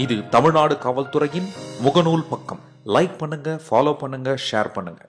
இது தமிழ்நாடு காவல்துறையின் முகநூல் பக்கம். லைக் பண்ணுங்க, ஃபாலோ பண்ணுங்க, ஷேர் பண்ணுங்க.